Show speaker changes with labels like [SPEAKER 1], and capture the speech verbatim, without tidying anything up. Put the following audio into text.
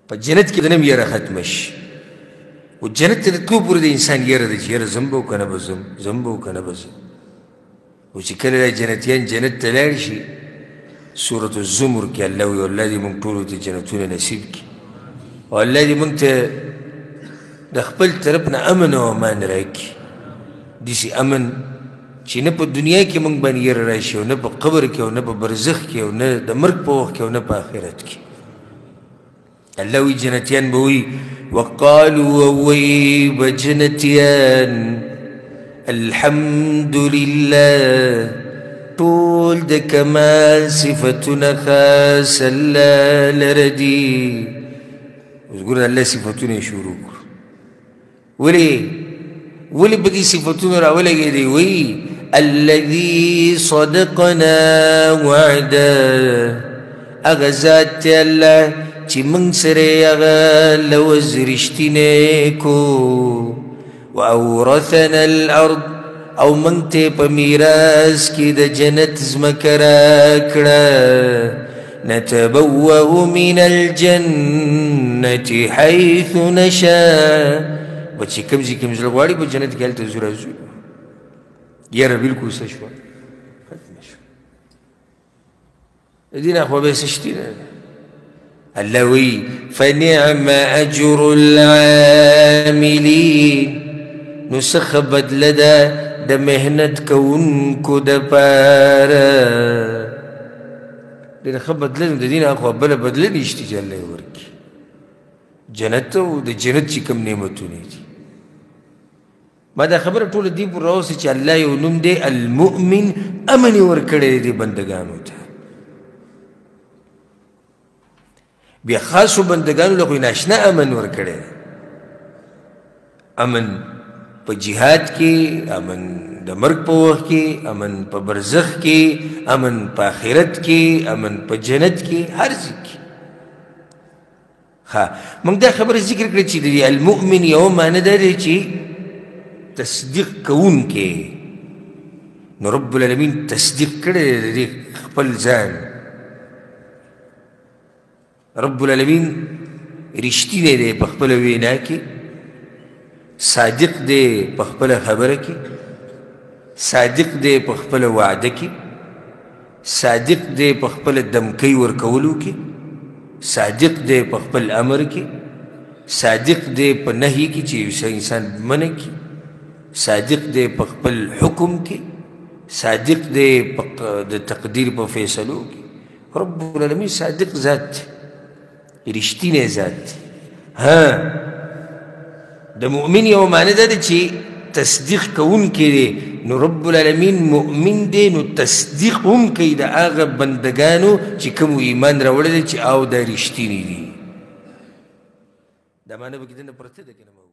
[SPEAKER 1] په جنت کې د نم یره ختمه شي و جنت ته د تلو پورې د انسان یره ده چې یره ځم به او که نه به ځم ځم به او که نه به ځم او چې کله دا جنتیان جنت ته لاړ شي سورة الزمر کې الله وایي الله دې موږ ټولو ته جنتونه نصیب کړي او الله دې موږ ته د خپل طرف نه امن او امان راکړي داسې امن چې نه په دنیا کې موږ باندې یره راشي او نه په قبر کې او نه په برزخ کې او نه د مرګ په وخت کې او نه په آخرت کې الله وی جنتیان به وی وقالوا وی به جنتیان الحمد لله ټول د کمال صفتونه خاص الله لره دي اوس ګوره الله صفتونه یې شروع کړو ولې ولې به دې صفتونه راولګېدې وی الذي صدقنا وعده هغه ذات دی الله چې موږ سره یې هغه لوز رښتینی کو واورثنا الارض او موږ ته په میراث کې د جنت ځمکه راکړه نتبوأ من الجنة حيث نشاء به چې کوم ځای کې موږ زړه غواړي په جنت کې هلته ځو راځو یاره بلکل څه شوه ختمه شوه د دې نه خو بیا څه شتي نه الله وی فنعم اجر العاملین نو څخه بدله ده د مهنت کوونکو دپاره ډېره ښه بدله ده د دې نه خو بله بدله نشته چې الله یې ورکړي جنت او د جنت چې کوم نعمتونه دي ما دا خبره ټوله دې پورې راوستې چې الله یو نوم دی المؤمن امن یې ورکړی دی بندګانو ته بیا خاصو بندگانو له خو ناشنا امن ورکړی امن په جهاد کې امن د مرګ په وخت کې امن په برزخ کې امن په آخرت کې امن په جنت کې هر ځای کې ها موږ دا خبره ذکر کړې چې د المؤمن یو معنی دا دی چې تصدیق کوونکی نو رب العالمین تصدیق کړی دی خپل ځان رب العالمین رښتینی دی په خپله وینا کې صادق دی په خپله خبره کې صادق دی په خپله وعده کې صادق دی په خپله دمکۍ ورکولو کې صادق دی په خپل امر کې صادق دی په نهي کې چې یو انسان منع کړي صادق دی په خپل حکم کې صادق دی په د تقدیر په فیصلو کې رب العالمین صادق ذات دی رښتینی ذات ها د مؤمن یو معنی دا ده چې تصدیق کوونکی دی نو رب العالمین مؤمن دی نو تصدیق هم کوي د هغه بندګانو چې کوم ایمان راوړی دی چې او دا رښتیني دي دا معنی به کې دنه پرته ده که نه